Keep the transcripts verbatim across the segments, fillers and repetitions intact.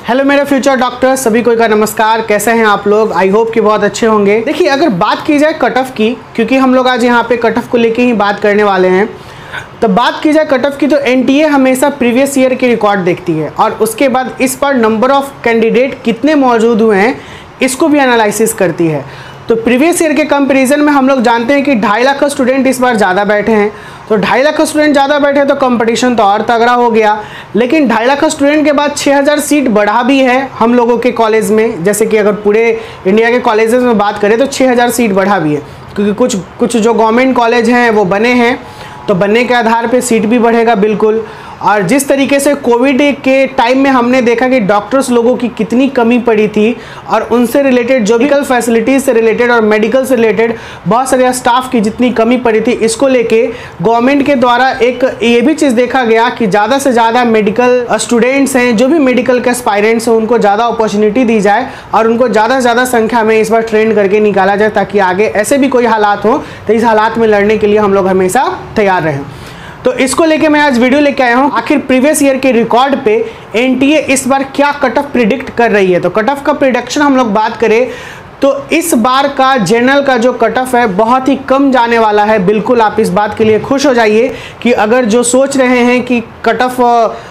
Hello मेरे future doctor सभी को का नमस्कार। कैसे हैं आप लोग? आई होप कि बहुत अच्छे होंगे। देखिए, अगर बात की जाए कट ऑफ की, क्योंकि हम लोग आज यहाँ पे कट ऑफ को लेके ही बात करने वाले हैं, तो बात की जाए कट ऑफ की तो एनटीए हमेशा प्रीवियस ईयर के रिकॉर्ड देखती है और उसके बाद इस पर नंबर ऑफ कैंडिडेट कितने मौजूद हुए हैं इसको भी एनालिसिस करती है। तो प्रीवियस ईयर के कंपैरिजन में हम लोग जानते हैं कि ढाई लाख स्टूडेंट इस बार ज़्यादा बैठे हैं। तो ढाई लाख स्टूडेंट ज़्यादा बैठे तो कंपटीशन तो और तगड़ा हो गया। लेकिन ढाई लाख स्टूडेंट के बाद छः हज़ार सीट बढ़ा भी है हम लोगों के कॉलेज में। जैसे कि अगर पूरे इंडिया के कॉलेजेस में बात करें तो छः हज़ार सीट बढ़ा भी है, क्योंकि कुछ कुछ जो गवर्नमेंट कॉलेज हैं वो बने हैं, तो बनने के आधार पे सीट भी बढ़ेगा बिल्कुल। और जिस तरीके से कोविड के टाइम में हमने देखा कि डॉक्टर्स लोगों की कितनी कमी पड़ी थी और उनसे रिलेटेड जो मेडिकल फैसिलिटीज़ से रिलेटेड और मेडिकल से रिलेटेड बहुत सारे स्टाफ की जितनी कमी पड़ी थी, इसको लेके गवर्नमेंट के द्वारा एक ये भी चीज़ देखा गया कि ज़्यादा से ज़्यादा मेडिकल स्टूडेंट्स हैं, जो भी मेडिकल के एस्पायरेंट्स हैं, उनको ज़्यादा अपॉर्चुनिटी दी जाए और उनको ज़्यादा से ज़्यादा संख्या में इस बार ट्रेंड करके निकाला जाए, ताकि आगे ऐसे भी कोई हालात हो तो इस हालात में लड़ने के लिए हम लोग हमेशा तैयार रहें। तो इसको लेके मैं आज वीडियो लेके आया हूँ, आखिर प्रीवियस ईयर के रिकॉर्ड पे एनटीए इस बार क्या कट ऑफ प्रिडिक्ट कर रही है। तो कट ऑफ का प्रिडिक्शन हम लोग बात करें तो इस बार का जनरल का जो कट ऑफ है बहुत ही कम जाने वाला है। बिल्कुल आप इस बात के लिए खुश हो जाइए कि अगर जो सोच रहे हैं कि कट ऑफ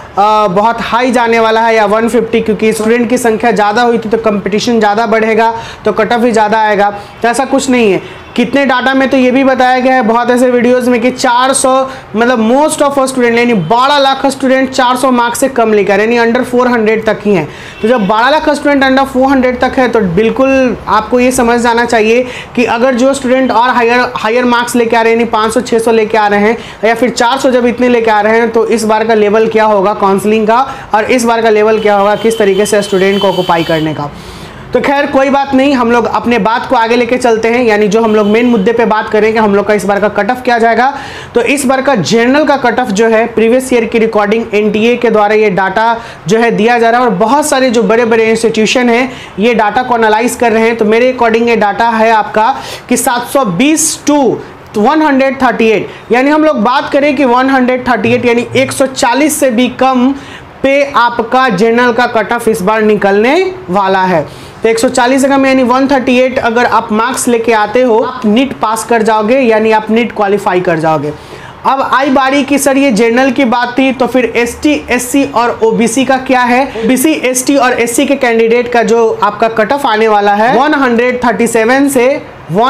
बहुत हाई जाने वाला है या एक सौ पचास, क्योंकि स्टूडेंट की संख्या ज़्यादा हुई थी तो कंपटीशन ज़्यादा बढ़ेगा तो कट ऑफ भी ज़्यादा आएगा, तो ऐसा कुछ नहीं है। कितने डाटा में तो ये भी बताया गया है बहुत ऐसे वीडियोस में कि चार सौ मतलब मोस्ट ऑफ स्टूडेंट यानी बारह लाख स्टूडेंट चार सौ मार्क्स से कम लेकर यानी अंडर चार सौ तक ही हैं। तो जब बारह लाख स्टूडेंट अंडर चार सौ तक है तो बिल्कुल आपको ये समझ जाना चाहिए कि अगर जो स्टूडेंट और हायर हायर मार्क्स लेके आ रहे हैं, यानी पाँच सौ छः सौ लेके आ रहे हैं या फिर चार सौ जब इतने लेके आ रहे हैं, तो इस बार का लेवल क्या होगा काउंसलिंग का और इस बार का लेवल क्या होगा किस तरीके से स्टूडेंट को ऑक्युपाई करने का। तो खैर कोई बात नहीं, हम लोग अपने बात को आगे लेके चलते हैं। यानी जो हम लोग मेन मुद्दे पे बात करेंगे हम लोग का इस बार का कट ऑफ क्या जाएगा। तो इस बार का जनरल का कट ऑफ जो है प्रीवियस ईयर की रिकॉर्डिंग एनटीए के द्वारा ये डाटा जो है दिया जा रहा है और बहुत सारे जो बड़े बड़े इंस्टीट्यूशन हैं ये डाटा को एनालाइज कर रहे हैं। तो मेरे अकॉर्डिंग ये डाटा है आपका कि सात सौ बीस टू एक सौ अड़तीस, यानी हम लोग बात करें कि एक सौ अड़तीस यानी एक सौ चालीस से भी कम पे आपका जनरल का कट ऑफ इस बार निकलने वाला है। तो एक सौ चालीस का यानी एक सौ अड़तीस अगर आप मार्क्स लेके आते हो आप नीट पास कर जाओगे, यानी आप नीट क्वालिफाई कर जाओगे। अब आई बारी की सर ये जनरल की बात थी, तो फिर एसटी, एससी और ओबीसी का क्या है। ओबीसी, एसटी और एससी के कैंडिडेट का जो आपका कट ऑफ आने वाला है एक सौ सैंतीस से एक सौ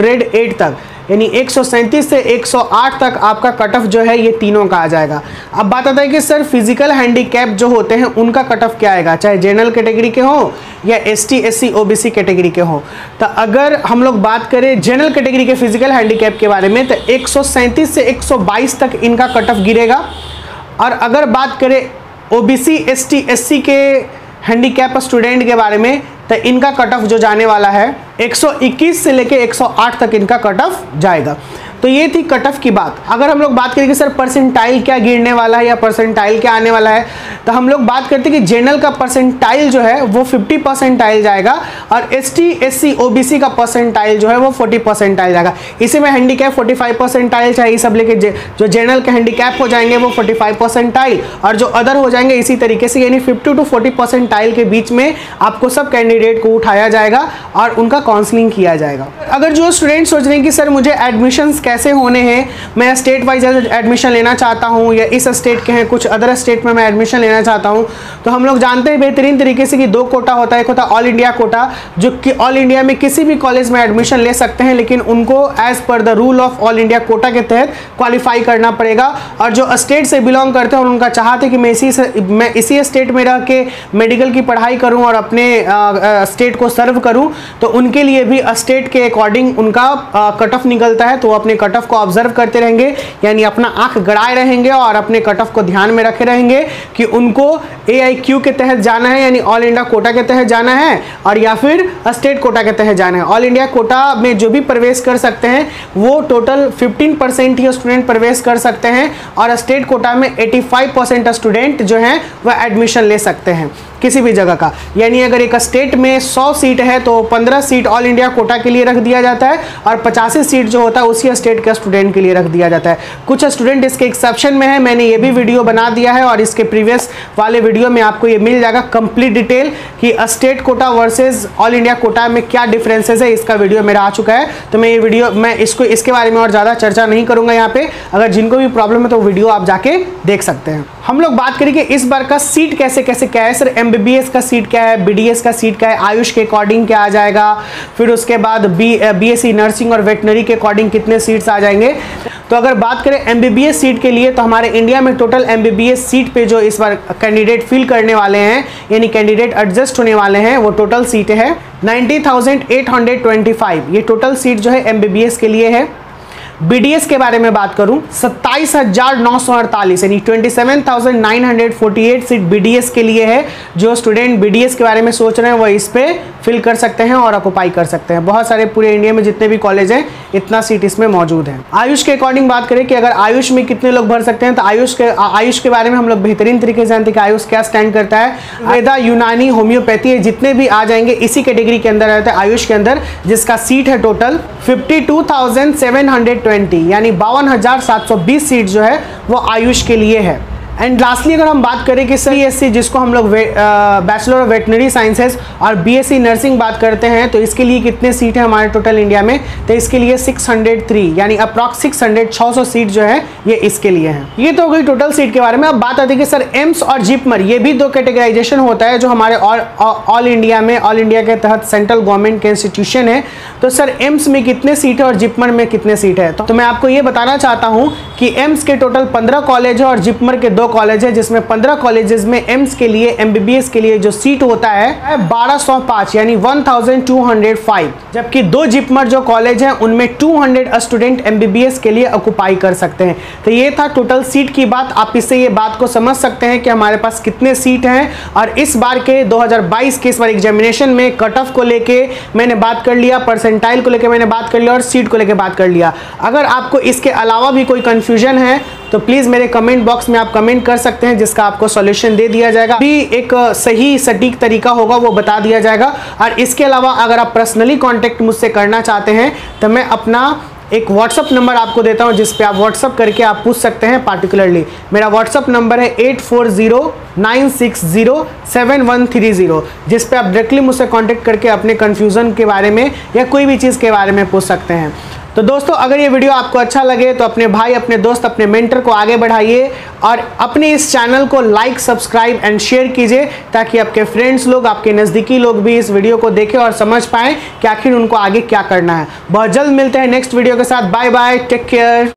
आठ तक, यानी एक सौ सैंतीस से एक सौ आठ तक आपका कट ऑफ जो है ये तीनों का आ जाएगा। अब बात आता है कि सर फिजिकल हैंडीकैप जो होते हैं उनका कट ऑफ क्या आएगा, चाहे जनरल कैटेगरी के हो या एसटी, एससी, ओबीसी कैटेगरी के हो। तो अगर हम लोग बात करें जनरल कैटेगरी के फिजिकल हैंडीकैप के बारे में तो एक सौ सैंतीस से एक सौ बाईस तक इनका कट ऑफ गिरेगा। और अगर बात करें ओबीसी, एसटी, एससी के हैंडीकैप स्टूडेंट के बारे में तो इनका कट ऑफ जो जाने वाला है एक सौ इक्कीस से लेके एक सौ आठ तक इनका कट ऑफ जाएगा। तो ये थी कट ऑफ की बात। अगर हम लोग बात करें कि सर परसेंटाइल क्या गिरने वाला है या परसेंटाइल क्या आने वाला है, तो हम लोग बात करते हैं कि जनरल का परसेंटाइल जो है वो पचास परसेंटाइल जाएगा और एसटी, एससी, ओबीसी का परसेंटाइल जो है वो चालीस परसेंटाइल जाएगा। इसी में हैंडीकैप पैंतालीस परसेंटाइल चाहिए सब लेके, जो जनरल के हैंडीकैप हो जाएंगे वो पैंतालीस परसेंटाइल और जो अदर हो जाएंगे इसी तरीके से, यानी पचास टू चालीस परसेंटाइल के बीच में आपको सब कैंडिडेट को उठाया जाएगा और उनका काउंसलिंग किया जाएगा। अगर जो स्टूडेंट सोच रहे हैं कि सर मुझे एडमिशंस कैसे होने हैं, मैं स्टेट वाइज एडमिशन लेना चाहता हूं या इस स्टेट के हैं कुछ अदर स्टेट में मैं एडमिशन लेना चाहता हूं, तो हम लोग जानते हैं बेहतरीन तरीके से कि दो कोटा होता है। एक होता है ऑल इंडिया कोटा, जो कि ऑल इंडिया में किसी भी कॉलेज में एडमिशन ले सकते हैं, लेकिन उनको as per the rule of all India quota के तहत क्वालिफाई करना पड़ेगा। और जो स्टेट से बिलोंग करते हैं और उनका चाहते कि मैं इसी मैं इसी स्टेट में रह के मेडिकल की पढ़ाई करूँ और अपने स्टेट को सर्व करूँ, तो उनके लिए भी स्टेट के अकॉर्डिंग उनका कट ऑफ निकलता है। तो वो अपने कट ऑफ को ऑब्जर्व करते रहेंगे, यानी अपना आंख गड़ाए रहेंगे और अपने कट ऑफ को ध्यान में रखे रहेंगे कि उनको एआईक्यू के तहत जाना है, यानी ऑल इंडिया कोटा के तहत जाना है, और या फिर स्टेट कोटा के तहत जाना है। ऑल इंडिया कोटा में जो भी प्रवेश कर सकते हैं वो टोटल पंद्रह परसेंट ही स्टूडेंट प्रवेश कर सकते हैं और स्टेट कोटा में पचासी परसेंट स्टूडेंट जो हैं वह एडमिशन ले सकते हैं। किसी भी जगह का। यानी अगर एक स्टेट में सौ सीट है तो पंद्रह सीट ऑल इंडिया कोटा के लिए रख दिया जाता है और पचासी सीट जो होता है उसी स्टेट के स्टूडेंट के लिए रख दिया जाता है। कुछ स्टूडेंट इसके एक्सेप्शन में है, मैंने ये भी वीडियो बना दिया है और इसके प्रीवियस वाले वीडियो में आपको ये मिल जाएगा कंप्लीट डिटेल कि state quota versus all India quota में क्या डिफरेंसेस है। इसका वीडियो मेरा आ चुका है, तो मैं ये वीडियो मैं इसको इसके बारे में और ज़्यादा चर्चा नहीं करूंगा यहाँ पे। अगर जिनको भी प्रॉब्लम है तो वीडियो आप जाके देख सकते हैं। हम लोग बात करेंगे इस बार का सीट कैसे कैसे क्या है। सर एमबीबीएस का सीट क्या है, बीडीएस का सीट क्या है, आयुष के अकॉर्डिंग क्या आ जाएगा, फिर उसके बाद बी बीएससी नर्सिंग और वेटनरी के अकॉर्डिंग कितने सीट्स आ जाएंगे। तो अगर बात करें एमबीबीएस सीट के लिए तो हमारे इंडिया में टोटल एमबीबीएस सीट पे जो इस बार कैंडिडेट फिल करने वाले हैं यानी कैंडिडेट एडजस्ट होने वाले हैं वो टोटल सीटें है ninety thousand eight hundred twenty five. ये टोटल सीट जो है एमबीबीएस के लिए है। बीडीएस के बारे में बात करूं सत्ताईस हजार नौ सौ अड़तालीस यानी twenty seven thousand nine hundred forty eight seat BDS के लिए है। जो स्टूडेंट बीडीएस के बारे में सोच रहे हैं वो इस पे फिल कर सकते हैं और ऑक्युपाई कर सकते हैं। बहुत सारे पूरे इंडिया में जितने भी कॉलेज हैं इतना सीट इसमें मौजूद है। आयुष के अकॉर्डिंग बात करें कि अगर आयुष में कितने लोग भर सकते हैं तो आयुष के आयुष के बारे में हम लोग बेहतरीन तरीके से जानते हैं कि आयुष क्या स्टैंड करता है। वेदा, यूनानी, होम्योपैथी जितने भी आ जाएंगे इसी कैटेगरी के अंदर रहते हैं आयुष के अंदर, जिसका सीट है total fifty two thousand seven hundred twenty यानी बावन हजार सात सौ बीस सीट जो है वो आयुष के लिए है। एंड लास्टली अगर हम बात करें कि सीएससी जिसको हम लोग बैचलर ऑफ वेटनरी साइंसेज और बीएससी नर्सिंग बात करते हैं तो इसके लिए कितने सीट है हमारे टोटल इंडिया में, तो इसके लिए छह सौ तीन यानी अप्रॉक्स छह सौ छह सौ सीट जो है ये इसके लिए है। ये तो हो गई टोटल सीट के बारे में। अब बात आती है कि सर एम्स और जिपमर ये भी दो कैटेगराइजेशन होता है जो हमारे ऑल इंडिया में ऑल इंडिया के तहत सेंट्रल गवर्नमेंट के इंस्टीट्यूशन है। तो सर एम्स में कितने सीट है और जिपमर में कितने सीट है, तो मैं आपको ये बताना चाहता हूँ कि एम्स के टोटल पंद्रह कॉलेज है और जिपमर के दो कॉलेज है, जिसमें पंद्रह कॉलेजेस में एम्स के लिए एमबीबीएस के लिए जो सीट होता है बारह सौ पाँच यानी बारह हज़ार दो सौ पाँच, जबकि दो जिपमर जो कॉलेज हैं उनमें दो सौ स्टूडेंट एमबीबीएस के लिए ऑक्युपाई कर सकते हैं। तो ये था टोटल सीट की बात। आप इससे ये बात को समझ सकते हैं कि हमारे पास कितने सीट हैं। और इस बार के दो हज़ार बाईस के इस बार एग्जामिनेशन में कट ऑफ को लेके मैंने बात कर लिया, परसेंटाइल को लेके मैंने बात कर लिया और सीट को लेके बात कर लिया। अगर आपको इसके अलावा भी कोई कंफ्यूजन है तो प्लीज मेरे कमेंट बॉक्स में आप कमेंट कर सकते हैं, जिसका आपको सॉल्यूशन दे दिया जाएगा। भी एक सही सटीक तरीका होगा वो बता दिया जाएगा। और इसके अलावा अगर आप पर्सनली कांटेक्ट मुझसे करना चाहते हैं तो मैं अपना एक व्हाट्सअप नंबर आपको देता हूं जिस पे आप व्हाट्सअप करके आप पूछ सकते हैं पार्टिकुलरली। मेरा व्हाट्सअप नंबर है eight four zero nine six zero seven one three zero, जिस पे आप डायरेक्टली मुझसे कांटेक्ट करके अपने कन्फ्यूज़न के बारे में या कोई भी चीज़ के बारे में पूछ सकते हैं। तो दोस्तों अगर ये वीडियो आपको अच्छा लगे तो अपने भाई, अपने दोस्त, अपने मेंटर को आगे बढ़ाइए और अपने इस चैनल को लाइक, सब्सक्राइब एंड शेयर कीजिए ताकि आपके फ्रेंड्स लोग, आपके नज़दीकी लोग भी इस वीडियो को देखें और समझ पाएँ कि आखिर उनको आगे क्या करना है। बहुत जल्द मिलते हैं नेक्स्ट वीडियो के साथ। Bye bye, take care.